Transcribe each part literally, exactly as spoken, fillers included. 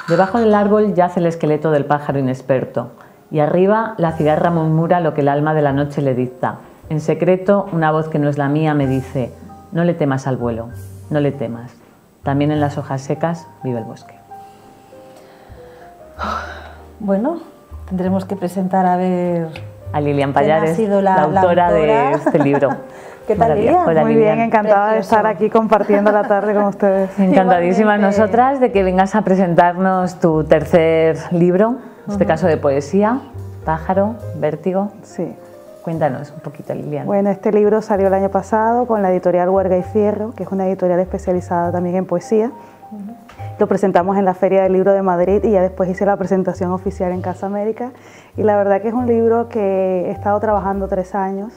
Debajo del árbol yace el esqueleto del pájaro inexperto, y arriba la cigarra murmura lo que el alma de la noche le dicta. En secreto, una voz que no es la mía me dice: no le temas al vuelo, no le temas. También en las hojas secas vive el bosque. Bueno, tendremos que presentar a ver... A Lilian Pallares, ha sido la, la, autora la autora de este libro. ¿Qué tal, Lilian? Lilian? Muy Lilian. bien, encantada Precioso. de estar aquí compartiendo la tarde con ustedes. Encantadísimas Igualmente. nosotras de que vengas a presentarnos tu tercer libro, en este Ujú. caso de poesía, Pájaro, Vértigo. Sí. Cuéntanos un poquito, Lilian. Bueno, este libro salió el año pasado con la editorial Huerga y Fierro, que es una editorial especializada también en poesía. Ujú. Lo presentamos en la Feria del Libro de Madrid y ya después hice la presentación oficial en Casa América. Y la verdad que es un libro que he estado trabajando tres años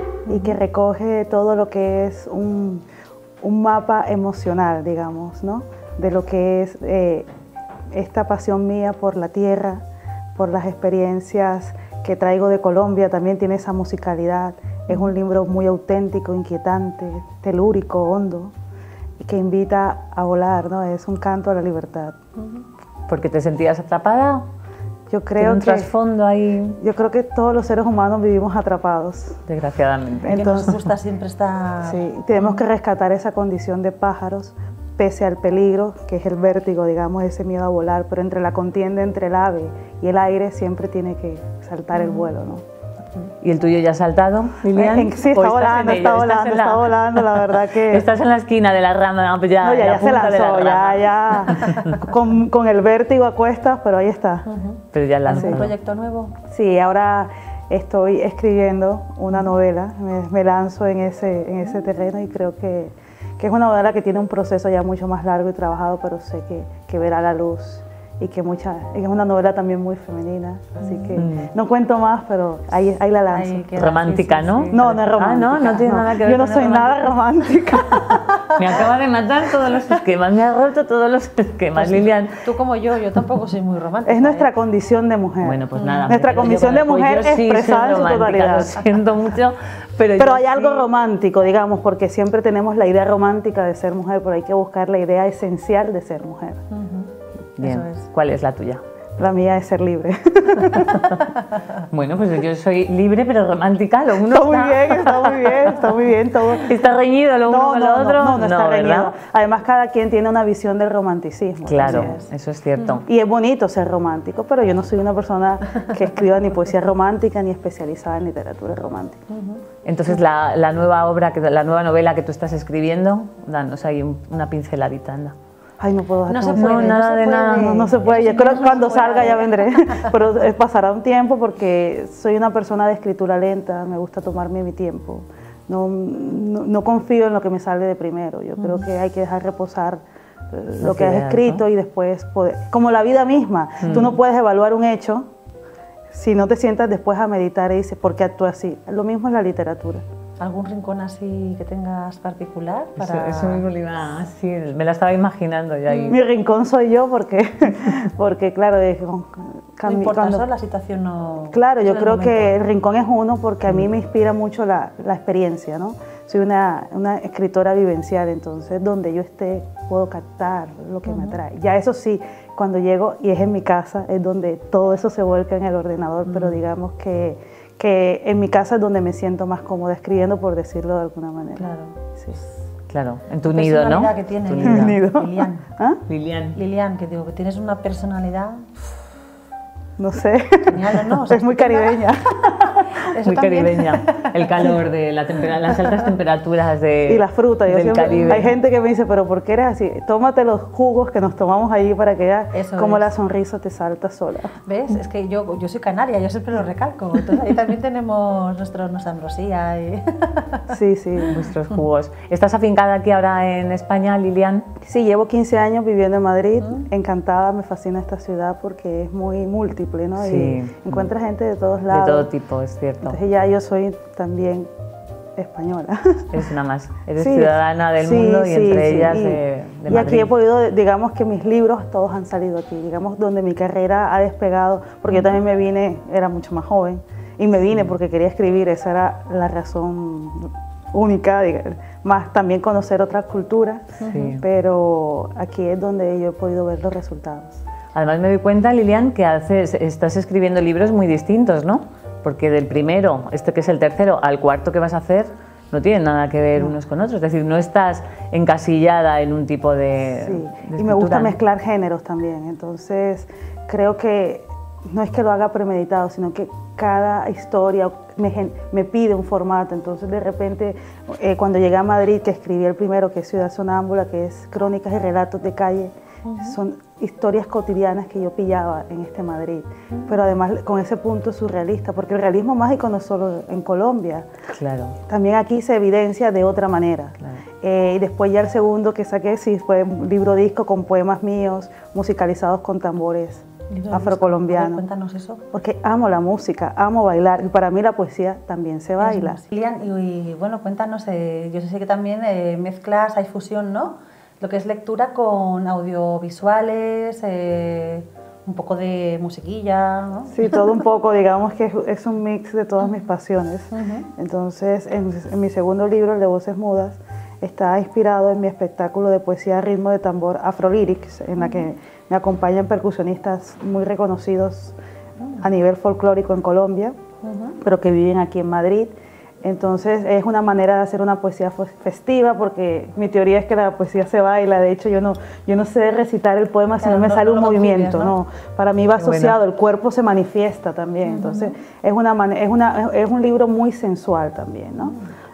y que recoge todo lo que es un, un mapa emocional, digamos, ¿no? De lo que es eh, esta pasión mía por la tierra, por las experiencias que traigo de Colombia. También tiene esa musicalidad. Es un libro muy auténtico, inquietante, telúrico, hondo, y que invita a volar, ¿no? Es un canto a la libertad. ¿Porque te sentías atrapada? Yo ¿Tiene creo un que trasfondo ahí? yo creo que todos los seres humanos vivimos atrapados. Desgraciadamente. Que nos Entonces, gusta siempre estar... sí, tenemos que rescatar esa condición de pájaros pese al peligro, que es el vértigo, digamos, ese miedo a volar, pero entre la contienda entre el ave y el aire siempre tiene que saltar el vuelo, ¿no? ¿Y el tuyo ya ha saltado, Lilian? En- sí, ¿O está estás volando, en está ello? ¿Estás volando, en la- está volando, la verdad que... Estás en la esquina de la rama, pues ya, No, ya, en la ya se punta de la lanzó, rama. ya, ya, con, con el vértigo a cuestas, pero ahí está. Ujú. Pero ya la ¿Algún proyecto nuevo? Sí, ahora estoy escribiendo una novela, me, me lanzo en ese, en ese terreno y creo que, que es una novela que tiene un proceso ya mucho más largo y trabajado, pero sé que, que verá la luz y que mucha, es una novela también muy femenina, así que Mm. no cuento más, pero ahí, ahí la lanzo. Ahí queda, Romántica, sí, sí, ¿no? sí. No, no es romántica. Ah, no, no tiene nada que ver Yo no con soy el nada romántica. Me acaba de matar todos los esquemas, me ha roto todos los esquemas, Pues, Lilian. Tú como yo, yo tampoco soy muy romántica. Es nuestra ¿eh? condición de mujer. Bueno, pues nada. Nuestra me quedo condición yo de con el- mujer pues yo sí expresada soy en su romántica, totalidad. Lo siento mucho, pero, Pero yo hay algo sí- romántico, digamos, porque siempre tenemos la idea romántica de ser mujer, pero hay que buscar la idea esencial de ser mujer. Ujú. Bien, Eso es. ¿cuál es la tuya? La mía es ser libre. Bueno, pues yo soy libre pero romántica, lo uno Está muy está, bien, está muy bien, está muy bien. Todo. está reñido lo uno No, con no, lo no, otro. no, no está reñido. ¿verdad? Además, cada quien tiene una visión del romanticismo. Claro, Así es. eso es cierto. Y es bonito ser romántico, pero yo no soy una persona que escriba ni poesía romántica ni especializada en literatura romántica. Entonces, la, la nueva obra, que, la nueva novela que tú estás escribiendo, danos ahí un- una pinceladita, anda. Ay, no puedo. No se tengo- puede, No, no nada se de puede. nada. No, no se puede. Eso Yo creo sí, que no cuando se puede. salga ya vendré. Pero eh, pasará un tiempo porque soy una persona de escritura lenta, me gusta tomarme mi tiempo. No, no, no confío en lo que me sale de primero. Yo creo que hay que dejar reposar eh, lo Las que has ideas, escrito, ¿no? y después poder... Como la vida misma. Tú no puedes evaluar un hecho si no te sientas después a meditar y dices, ¿por qué actúo así? Lo mismo es la literatura. ¿Algún rincón así que tengas particular? Eso, Para... eso mismo le iba así, me la estaba imaginando yo ahí. Mi rincón soy yo porque, porque claro, de- No cam- importa, cuando- solo la situación no... Claro, yo es el creo que momento. el rincón es uno porque a mí me inspira mucho la, la experiencia, ¿no? Soy una, una escritora vivencial, entonces donde yo esté puedo captar lo que me atrae. Ya eso sí, cuando llego y es en mi casa, es donde todo eso se vuelca en el ordenador, pero digamos que, que en mi casa es donde me siento más cómoda escribiendo, por decirlo de alguna manera. Claro. Sí. Claro, en tu nido, ¿no? Personalidad que tiene Tu Lilian. nido. Lilian. ¿Ah? Lilian. Lilian, que digo que tienes una personalidad No sé, genial, ¿no? O sea, es muy estupenda. caribeña. Eso Muy también. caribeña. El calor de la tempera- las altas temperaturas de, Y la fruta, yo del siempre- Caribe. hay gente que me dice, pero ¿por qué eres así? Tómate los jugos que nos tomamos allí para que veas Eso cómo es. la sonrisa te salta sola. ¿Ves? Es que yo, yo soy canaria, yo siempre lo recalco. Entonces ahí también tenemos nuestro, nuestra ambrosía. Y... Sí, sí. Vuestros jugos. ¿Estás afincada aquí ahora en España, Lilian? Sí, llevo quince años viviendo en Madrid, encantada, me fascina esta ciudad porque es muy múltiple, ¿no? Sí. Y encuentras gente de todos lados. De todo tipo, es cierto. Entonces ya yo soy también española. Eres una más. Eres Sí, ciudadana del sí, mundo y sí, entre sí. ellas Y- de, de Y Madrid. aquí he podido, digamos que mis libros todos han salido aquí, digamos donde mi carrera ha despegado, porque yo también me vine, era mucho más joven, y me vine porque quería escribir, esa era la razón única, diga- más también conocer otras culturas, Sí. pero aquí es donde yo he podido ver los resultados. Además me doy cuenta, Lilian, que haces, estás escribiendo libros muy distintos, ¿no? Porque del primero, este que es el tercero, al cuarto que vas a hacer, no tienen nada que ver unos con otros. Es decir, no estás encasillada en un tipo de, sí. de y me gusta ¿no? mezclar géneros también. Entonces, creo que no es que lo haga premeditado, sino que cada historia me, me pide un formato. Entonces, de repente, eh, cuando llegué a Madrid, que escribí el primero, que es Ciudad Sonámbula, que es Crónicas y Relatos de Calle, uh-huh. son historias cotidianas que yo pillaba en este Madrid, uh-huh. pero además con ese punto surrealista, porque el realismo mágico no es solo en Colombia, claro. también aquí se evidencia de otra manera. Claro. Eh, y después ya el segundo que saqué sí fue un libro disco con poemas míos musicalizados con tambores afrocolombianos. Cuéntanos eso. Porque amo la música, amo bailar y para mí la poesía también se baila. Lilian, y, y bueno, cuéntanos, eh, yo sé que también eh, mezclas, hay fusión, ¿no? Lo que es lectura con audiovisuales, eh, un poco de musiquilla, ¿no? Sí, todo un poco, digamos que es, es un mix de todas mis pasiones. Uh-huh. Entonces, en, en mi segundo libro, el de Voces Mudas, está inspirado en mi espectáculo de poesía a ritmo de tambor Afrolyrics, en la que me acompañan percusionistas muy reconocidos uh-huh. a nivel folclórico en Colombia, uh-huh. pero que viven aquí en Madrid. Entonces es una manera de hacer una poesía festiva, porque mi teoría es que la poesía se baila. De hecho yo no, yo no sé recitar el poema si no me no, sale no un movimiento, ¿no? ¿no? Para mí va asociado, bueno. El cuerpo se manifiesta también. Uh-huh. Entonces es, una, es, una, es un libro muy sensual también, ¿no? Uh-huh.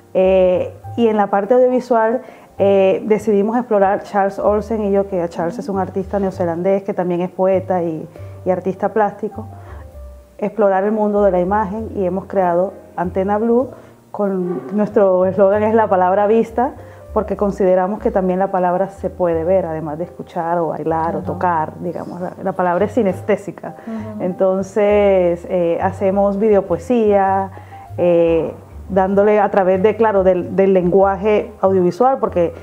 eh, y en la parte audiovisual eh, decidimos explorar, Charles Olsen y yo, que Charles uh-huh. es un artista neozelandés que también es poeta y, y artista plástico, explorar el mundo de la imagen, y hemos creado Antena Blue. Con nuestro eslogan es la palabra vista, porque consideramos que también la palabra se puede ver, además de escuchar o bailar uh-huh. o tocar, digamos, la, la palabra es sinestésica. Uh-huh. Entonces eh, hacemos videopoesía, eh, dándole a través de, claro, del, del lenguaje audiovisual, porque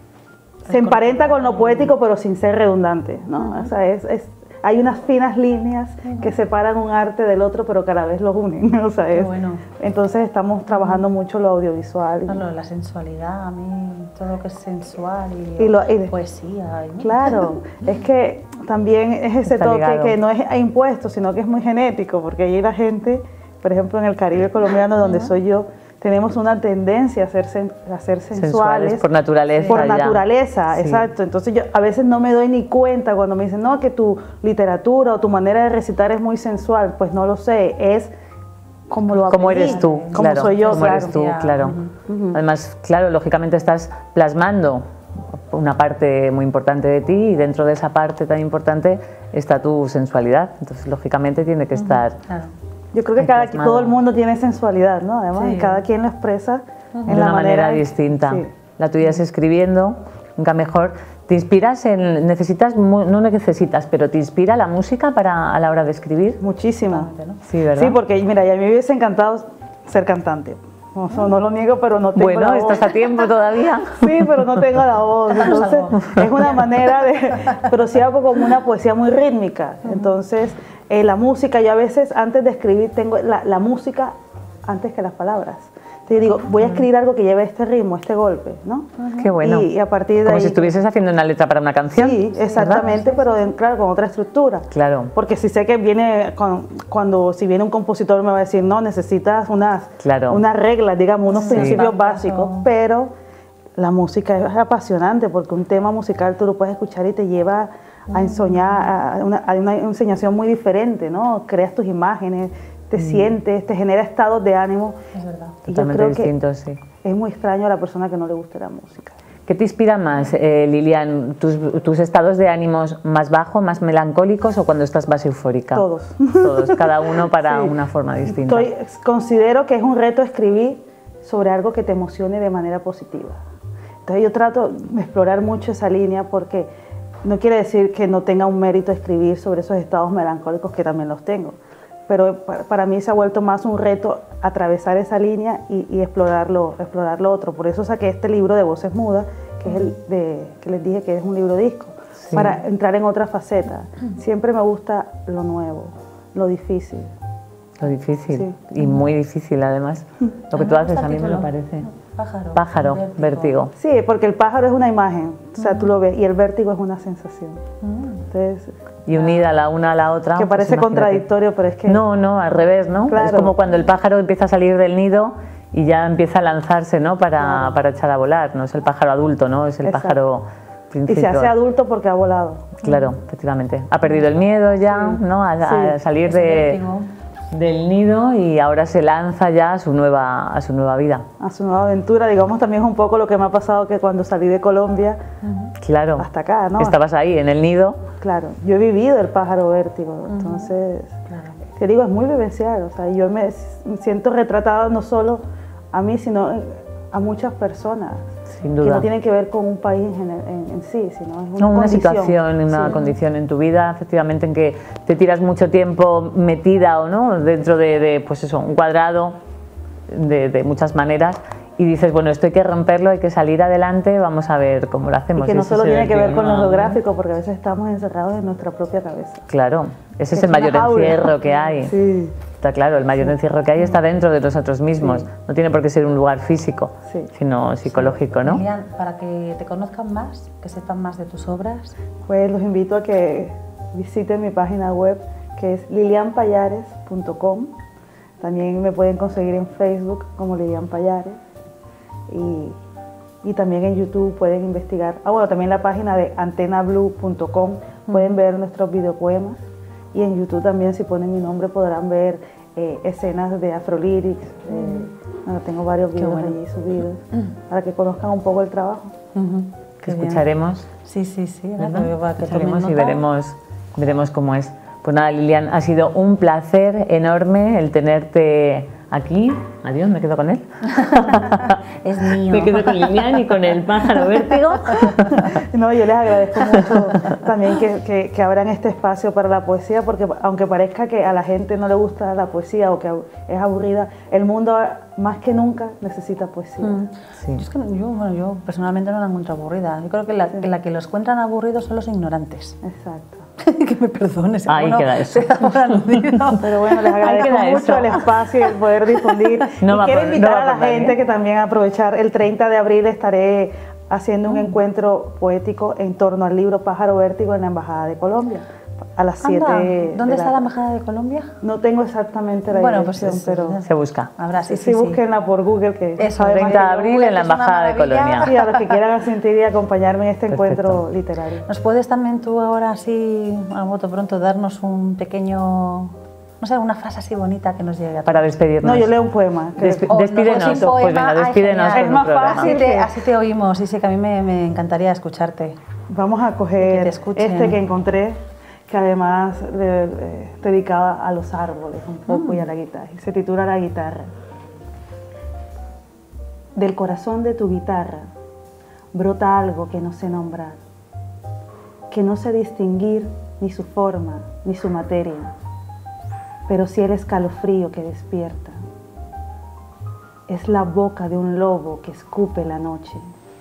es se emparenta con lo poético, pero sin ser redundante, ¿no? Uh-huh. O sea, es, es hay unas finas líneas uh-huh. que separan un arte del otro, pero cada vez los unen. O sea, es, bueno. Entonces estamos trabajando uh-huh. mucho lo audiovisual. Bueno, la sensualidad, a mí todo lo que es sensual y, y, lo, y poesía. Y... Claro, es que también es ese Está toque ligado. Que no es impuesto, sino que es muy genético, porque allí la gente, por ejemplo en el Caribe colombiano, donde uh-huh. soy yo, tenemos una tendencia a ser, sen, a ser sensuales, sensuales por naturaleza. Por ya. naturaleza, sí. Exacto. Entonces yo a veces no me doy ni cuenta cuando me dicen, no, que tu literatura o tu manera de recitar es muy sensual. Pues no lo sé, es como lo aprendí. Como eres tú, como claro. soy yo, como claro. eres tú, claro. Uh-huh. Uh-huh. Además, claro, lógicamente estás plasmando una parte muy importante de ti, y dentro de esa parte tan importante está tu sensualidad. Entonces, lógicamente tiene que uh-huh. estar... Claro. Yo creo que cada, todo el mundo tiene sensualidad, ¿no? Además, sí. y cada quien lo expresa uh-huh. en de la una manera, manera distinta. Sí. La tuya es escribiendo, nunca mejor. ¿Te inspiras en, necesitas, no necesitas, pero te inspira la música para a la hora de escribir? Muchísimo. ¿no? Sí, ¿verdad? Sí, porque mira, ya me hubiese encantado ser cantante. No, no lo niego, pero no tengo bueno, la voz. Bueno, estás a tiempo todavía. Sí, pero no tengo la voz. Entonces, es una manera de... Pero sí hago como una poesía muy rítmica. Entonces, eh, la música, yo a veces antes de escribir tengo la, la música antes que las palabras. Entonces digo, voy a escribir algo que lleve este ritmo, este golpe, ¿no? Qué bueno. Y, y a partir de Como ahí, si estuvieses haciendo una letra para una canción. Sí, exactamente, ¿verdad? Pero en, claro, con otra estructura. Claro. Porque si sé que viene, con, cuando si viene un compositor me va a decir, no, necesitas unas, claro. unas reglas, digamos, unos sí. principios sí. básicos, pero la música es apasionante, porque un tema musical tú lo puedes escuchar y te lleva a ensoñar, a una, a una ensoñación muy diferente, ¿no? Creas tus imágenes, te mm. sientes, te genera estados de ánimo. Es verdad. Y Totalmente yo creo distinto, que sí. Es muy extraño a la persona que no le guste la música. ¿Qué te inspira más, eh, Lilian? ¿Tus, ¿Tus estados de ánimos más bajos, más melancólicos, o cuando estás más eufórica? Todos. Todos, cada uno para sí. una forma distinta. Estoy, considero que es un reto escribir sobre algo que te emocione de manera positiva. Entonces yo trato de explorar mucho esa línea, porque no quiere decir que no tenga un mérito escribir sobre esos estados melancólicos, que también los tengo. Pero para, para mí se ha vuelto más un reto atravesar esa línea y, y explorarlo, explorar lo otro. Por eso saqué este libro de Voces Mudas, que es el de, que les dije que es un libro disco, sí. para entrar en otra faceta. Siempre me gusta lo nuevo, lo difícil. Lo difícil, sí. y muy difícil además. Lo que tú haces a mí me lo parece. Pájaro. Pájaro, vértigo. vértigo. Sí, porque el pájaro es una imagen, o sea, uh-huh. tú lo ves, y el vértigo es una sensación. Uh-huh. Entonces, y unida la una a la otra. Que parece pues contradictorio, pero es que... No, no, al revés, ¿no? Claro. Es como cuando el pájaro empieza a salir del nido y ya empieza a lanzarse, ¿no? Para, claro. para echar a volar. No es el pájaro adulto, ¿no? Es el Exacto. pájaro principio. Y se hace adulto porque ha volado. Claro, efectivamente. Ha perdido el miedo ya, sí. ¿no? A, sí. a salir de, del nido y ahora se lanza ya a su nueva, a su nueva vida. A su nueva aventura. Digamos, también es un poco lo que me ha pasado que cuando salí de Colombia claro. hasta acá, ¿no? Estabas ahí, en el nido. Claro, yo he vivido el pájaro vértigo, entonces, claro. te digo, es muy vivencial, o sea, yo me siento retratada no solo a mí, sino a muchas personas. Sin duda. Que no tienen que ver con un país en, en, en sí, sino es una, no, una condición. situación, una sí. condición en tu vida, efectivamente, en que te tiras mucho tiempo metida o no dentro de, de pues eso, un cuadrado de, de muchas maneras. Y dices, bueno, esto hay que romperlo, hay que salir adelante, vamos a ver cómo lo hacemos. Y que no solo tiene que ver con no, lo geográfico, porque a veces estamos encerrados en nuestra propia cabeza. Claro, ese es, es el mayor encierro que hay. Sí. Está claro, el mayor sí. encierro que hay está dentro de nosotros mismos. Sí. No tiene por qué ser un lugar físico, sí. sino psicológico, sí. ¿no? Lilian, para que te conozcan más, que sepan más de tus obras. Pues los invito a que visiten mi página web, que es lilian payares punto com. También me pueden conseguir en Facebook como Lilian Payares. Y, y también en YouTube pueden investigar, ah bueno, también la página de antena blue punto com pueden ver nuestros videopoemas y en YouTube también si ponen mi nombre podrán ver eh, escenas de Afrolyrics, eh, bueno, tengo varios videos bueno. allí subidos mm. para que conozcan un poco el trabajo. Uh-huh. Que escucharemos. Sí, sí, sí, ¿verdad? Que escucharemos y veremos, veremos cómo es. Pues nada, Lilian, ha sido un placer enorme el tenerte aquí. Adiós, me quedo con él. Es mío. Me quedo con Lilian y con el pájaro vértigo. No, yo les agradezco mucho también que, que, que abran este espacio para la poesía, porque aunque parezca que a la gente no le gusta la poesía o que es aburrida, el mundo más que nunca necesita poesía. Mm. Sí. Yo, es que yo, bueno, yo personalmente no la encuentro aburrida. Yo creo que la, sí. que la que los encuentran aburridos son los ignorantes. Exacto. Que me perdones. Ahí bueno, queda eso. Pero bueno, les agradezco mucho eso. El espacio y el poder difundir. No y quiero por, invitar no a la gente bien. que también aprovechar. El treinta de abril estaré haciendo un mm. encuentro poético en torno al libro Pájaro Vértigo en la Embajada de Colombia. A las siete. ¿Dónde está la... la Embajada de Colombia? No tengo exactamente la bueno, dirección, pues es, pero... Se busca. Habrá, sí, sí, sí, sí, búsquenla por Google, que Eso, treinta de abril en la Embajada de Colombia. Sí, a los que quieran asistir y acompañarme en este Perfecto. encuentro literario. ¿Nos puedes también tú ahora así, a voto pronto, darnos un pequeño... No sé, una frase así bonita que nos llegue a todos? Para despedirnos. No, yo leo un poema. Desp oh, despídenos, no, pues venga, despídenos. Ay, es más fácil. Así te, así te oímos, y sí que a mí me, me encantaría escucharte. Vamos a coger este que encontré, que además le, le, dedicaba a los árboles un poco mm. y a la guitarra. Se titula La guitarra. Del corazón de tu guitarra brota algo que no sé nombrar, que no sé distinguir ni su forma ni su materia, pero sí el escalofrío que despierta. Es la boca de un lobo que escupe la noche.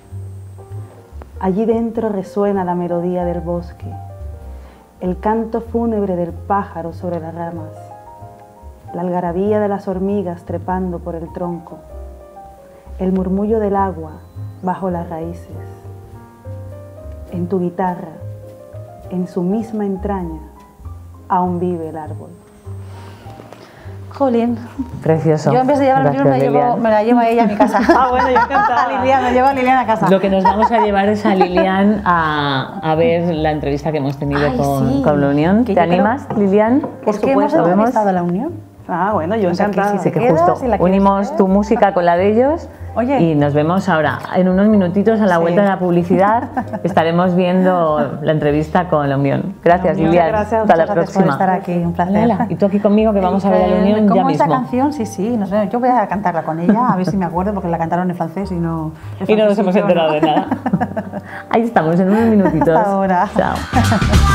Allí dentro resuena la melodía del bosque, el canto fúnebre del pájaro sobre las ramas, la algarabía de las hormigas trepando por el tronco, el murmullo del agua bajo las raíces. En tu guitarra, en su misma entraña, aún vive el árbol. Jolín. Precioso. Yo en vez de llevar el libro me, llevo, me la llevo a ella a mi casa. Ah, bueno, yo encantada. Lilian, me llevo a Lilian a casa. Lo que nos vamos a llevar es a Lilian a, a ver la entrevista que hemos tenido Ay, con, sí. con La Unión. ¿Te animas, creo... Lilian? Por supuesto. ¿Hemos entrevistado a La Unión? Ah, bueno, yo o sea, encantada. Que si que justo si unimos tu música con la de ellos. Oye. Y nos vemos ahora en unos minutitos a la sí. vuelta de la publicidad. Estaremos viendo la entrevista con La Unión. Gracias, Unión. Lilian. Gracias, hasta la gracias próxima. por estar aquí, un placer. Hola. Y tú aquí conmigo que vamos a ver a La Unión ¿Cómo ya esta mismo. canción? Sí, sí, no sé, yo voy a cantarla con ella, a ver si me acuerdo, porque la cantaron en francés y no... Y no nos hemos enterado ¿no? de nada. Ahí estamos, en unos minutitos. Hasta ahora. Chao.